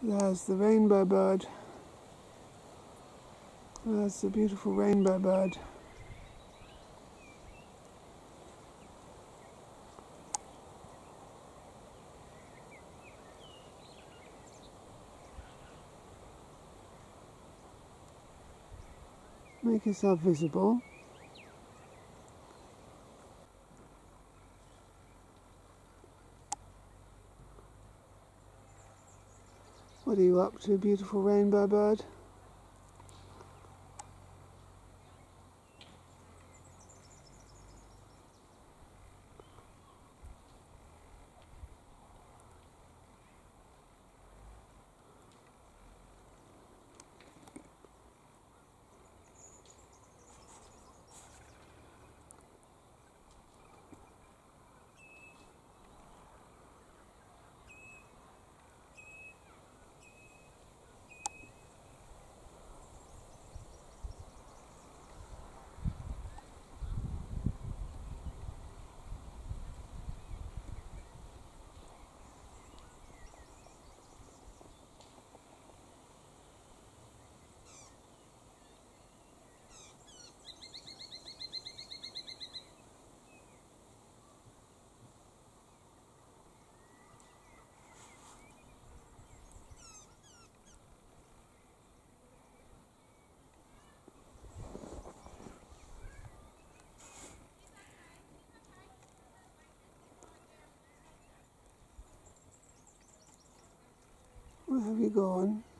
There's the rainbow bird. There's the beautiful rainbow bird. Make yourself visible. What are you up to, beautiful rainbow bird? Where have you gone?